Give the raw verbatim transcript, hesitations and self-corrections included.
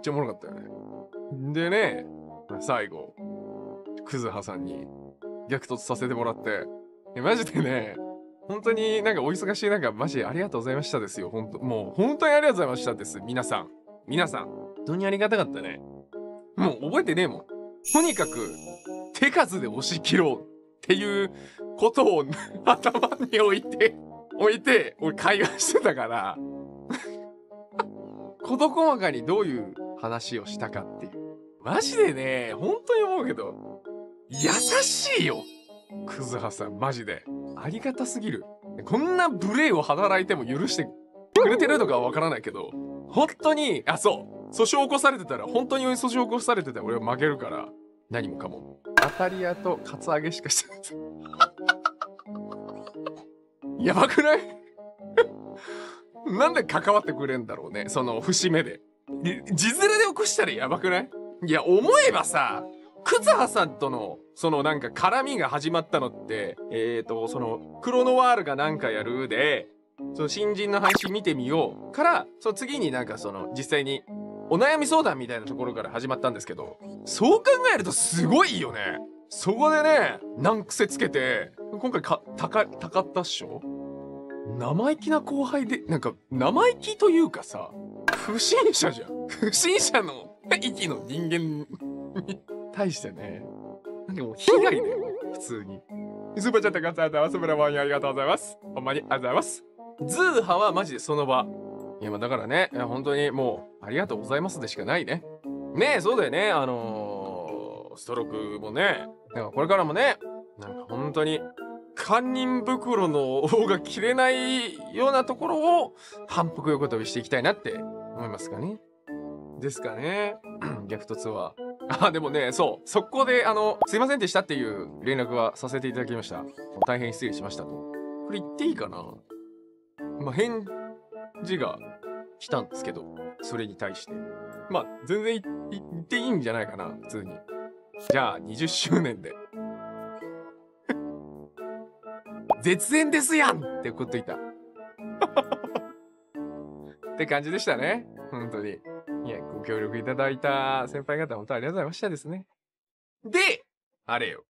ちゃおもろかったよね。でね、最後、クズハさんに逆突させてもらって、えマジでね、本当になんかお忙しい中、マジありがとうございましたですよ。本当もう本当にありがとうございましたです。皆さん。皆さん。本当にありがたかったね。もう覚えてねえもん。とにかく、手数で押し切ろうっていうことを頭に置いて、置いて、俺会話してたから、事細かにどういう話をしたかっていう。マジでね、本当に思うけど、優しいよ。クズハさん、マジで。ありがたすぎる。こんな無礼を働いても許してくれてるのかはわからないけど、本当に、あ、そう。訴訟起こされてたら、本当に訴訟起こされてたら俺は負けるから、何もかも。当たり屋とカツアゲしかしてない。やばくないなんで関わってくれんだろうね、その節目で。字面で起こしたらやばくない？いや、思えばさ、クズハさんとの、そのなんか絡みが始まったのって、えーと、その、クロノワールがなんかやるで、その新人の配信見てみようから、その次になんかその、実際に、お悩み相談みたいなところから始まったんですけど、そう考えるとすごいよね。そこでね、難癖つけて、今回か、高、高田っしょ？生意気な後輩で、なんか、生意気というかさ、不審者じゃん。不審者の域の人間に対してね、なんかもう被害だよね、普通に。スーパーチャットガッツありがとうございます。ブラボーにありがとうございます。ほんまにありがとうございます。ズーハはマジでその場。いや、まあだからね、いや本当にもう、ありがとうございますでしかないね。ねえ、そうだよね。あのー、ストロークもね、なんかこれからもね、なんか本当に、堪忍袋の尾が切れないようなところを反復横跳びしていきたいなって思いますかね。ですかね。逆突は。あ、でもね、そう。速攻で、あの、すいませんでしたっていう連絡はさせていただきました。大変失礼しましたと。これ言っていいかな？まあ、返事が来たんですけど、それに対して。まあ、全然言っていいんじゃないかな、普通に。じゃあ、にじゅっしゅうねんで。絶縁ですやんって送っといた。って感じでしたね。本当に。いや、ご協力いただいた先輩方、本当ありがとうございましたですね。で、あれよ。